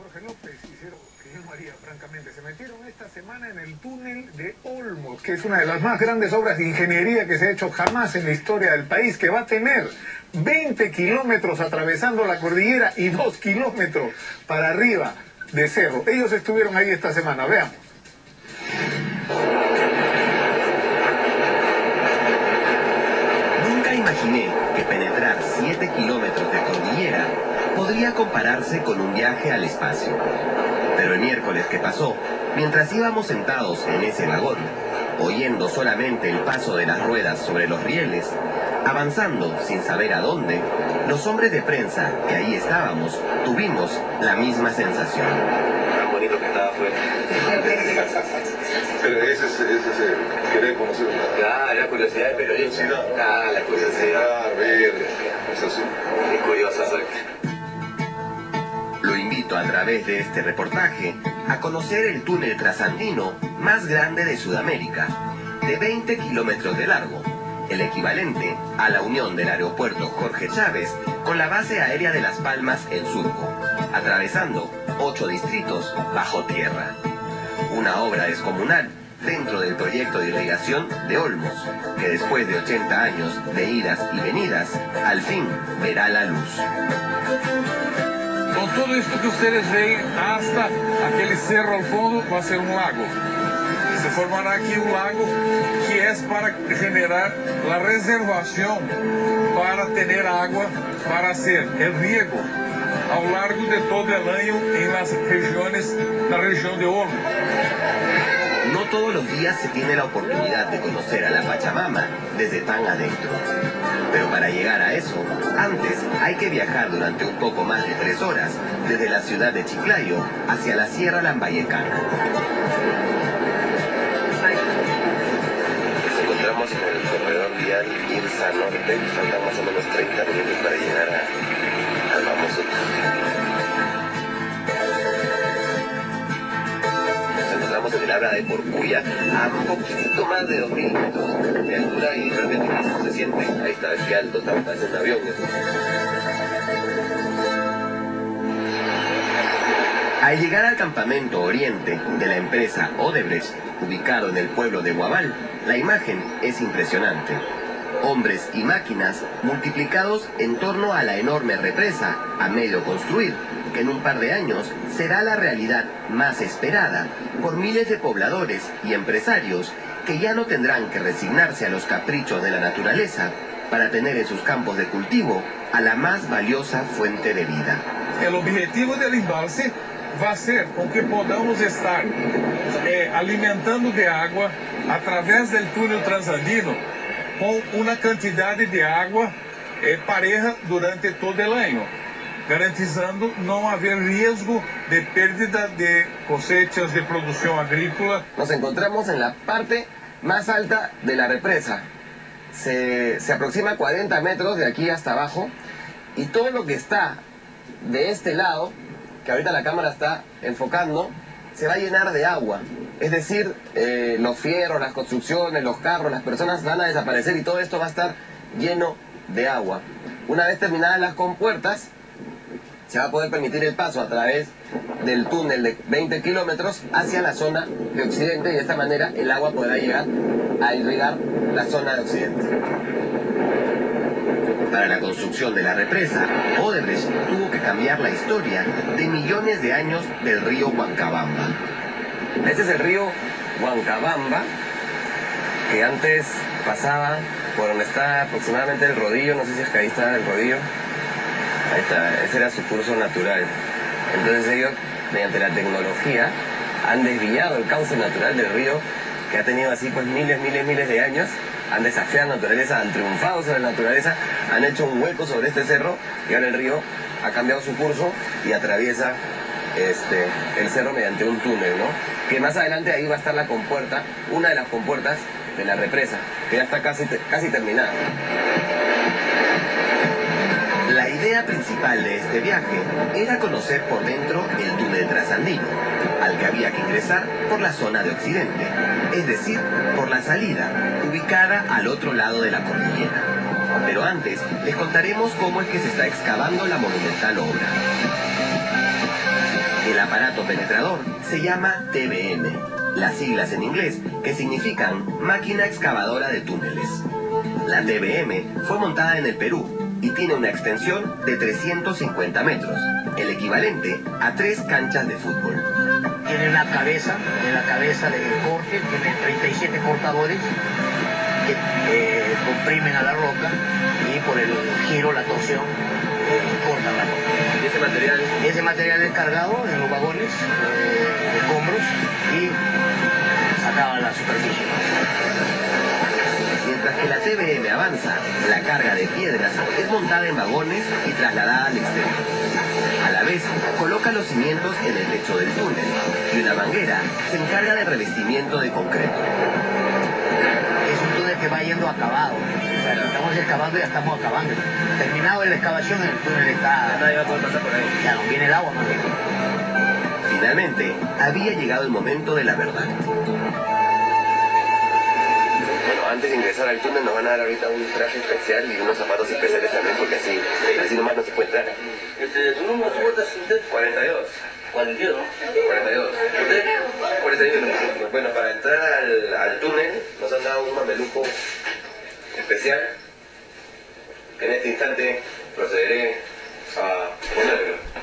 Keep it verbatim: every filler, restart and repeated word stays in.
Jorge López hicieron, que yo no haría, francamente, se metieron esta semana en el túnel de Olmos, que es una de las más grandes obras de ingeniería que se ha hecho jamás en la historia del país, que va a tener veinte kilómetros atravesando la cordillera y dos kilómetros para arriba de cerro. Ellos estuvieron ahí esta semana, veamos. Nunca imaginé que penetrar siete kilómetros de cordillera podría compararse con un viaje al espacio. Pero el miércoles que pasó, mientras íbamos sentados en ese vagón, oyendo solamente el paso de las ruedas sobre los rieles, avanzando sin saber a dónde, los hombres de prensa que ahí estábamos tuvimos la misma sensación. Tan bonito que estaba afuera. Pero ese es, ese es el querer conocer una... Claro, la curiosidad del periodista. Ah, la curiosidad. Ah, ver, es así. Es curiosa soy. Lo invito a través de este reportaje a conocer el túnel trasandino más grande de Sudamérica, de veinte kilómetros de largo, el equivalente a la unión del aeropuerto Jorge Chávez con la base aérea de Las Palmas en Surco, atravesando ocho distritos bajo tierra. Una obra descomunal dentro del proyecto de irrigación de Olmos, que después de ochenta años de idas y venidas, al fin verá la luz. Con todo esto que ustedes ven hasta aquel cerro al fondo va a ser un lago. Se formará aquí un lago que es para generar la reservación para tener agua para hacer el riego a lo largo de todo el año en las regiones, la región de Olmos. No todos los días se tiene la oportunidad de conocer a la Pachamama desde tan adentro. Pero para llegar a eso, antes hay que viajar durante un poco más de tres horas desde la ciudad de Chiclayo hacia la Sierra Lambayecana. Nos encontramos en el corredor vial Irsa Norte, faltan más o menos treinta minutos para llegar a, al famoso. Nos encontramos en el Abra de Porcuya, a un poquito más de dos mil metros de altura y realmente no se siente. Ahí está, es que alto, está parece un avión. Al llegar al campamento oriente de la empresa Odebrecht, ubicado en el pueblo de Guabal, la imagen es impresionante. Hombres y máquinas multiplicados en torno a la enorme represa a medio construir, que en un par de años será la realidad más esperada por miles de pobladores y empresarios que ya no tendrán que resignarse a los caprichos de la naturaleza para tener en sus campos de cultivo a la más valiosa fuente de vida. El objetivo del embalse va a ser con que podamos estar eh, alimentando de agua a través del túnel transandino con una cantidad de agua eh, pareja durante todo el año, garantizando no haber riesgo de pérdida de cosechas, de producción agrícola. Nos encontramos en la parte más alta de la represa. Se, se aproxima a cuarenta metros de aquí hasta abajo y todo lo que está de este lado, que ahorita la cámara está enfocando, se va a llenar de agua. Es decir, eh, los fierros, las construcciones, los carros, las personas van a desaparecer y todo esto va a estar lleno de agua. Una vez terminadas las compuertas, se va a poder permitir el paso a través del túnel de veinte kilómetros hacia la zona de Occidente y de esta manera el agua podrá llegar a irrigar la zona de Occidente. Para la construcción de la represa, Odebrecht tuvo que cambiar la historia de millones de años del río Huancabamba. Este es el río Huancabamba, que antes pasaba por donde está aproximadamente el rodillo, no sé si es que ahí está el rodillo. Ahí está, ese era su curso natural. Entonces ellos, mediante la tecnología, han desviado el cauce natural del río, que ha tenido así pues miles, miles, miles de años. Han desafiado la naturaleza, han triunfado sobre la naturaleza, han hecho un hueco sobre este cerro y ahora el río ha cambiado su curso y atraviesa este, el cerro mediante un túnel, ¿no? Que más adelante ahí va a estar la compuerta, una de las compuertas de la represa, que ya está casi, casi terminada. La idea principal de este viaje era conocer por dentro el túnel trasandino, al que había que ingresar por la zona de Occidente, es decir, por la salida, ubicada al otro lado de la cordillera. Pero antes, les contaremos cómo es que se está excavando la monumental obra. El El aparato penetrador se llama T B M, las siglas en inglés que significan Máquina Excavadora de Túneles. La T B M fue montada en el Perú y tiene una extensión de trescientos cincuenta metros, el equivalente a tres canchas de fútbol. Tiene una cabeza, en la cabeza de corte, tiene treinta y siete cortadores que eh, comprimen a la roca y por el giro, la torsión, eh, cortan la roca. ¿Y ese material? Ese material es cargado en los vagones eh, de escombros y sacado a la superficie. Mientras que la T B M avanza, la carga de piedras es montada en vagones y trasladada al exterior. A la vez, coloca los cimientos en el lecho del túnel y una manguera se encarga del revestimiento de concreto. Es un túnel que va yendo acabado. O sea, estamos excavando y ya estamos acabando. Terminado la excavación, el túnel está... Nadie va a poder pasar por ahí. Ya no viene el agua más bien. Finalmente, había llegado el momento de la verdad. Bueno, antes de ingresar al túnel nos van a dar ahorita un traje especial y unos zapatos especiales también, porque así, así nomás no se puede entrar. Este, ¿su número de cuotas usted? cuarenta y dos. cuarenta y dos, ¿no? cuarenta y dos. ¿Usted? cuarenta y uno. Bueno, para entrar al, al túnel nos han dado un mameluco especial. En este instante procederé a ponerlo.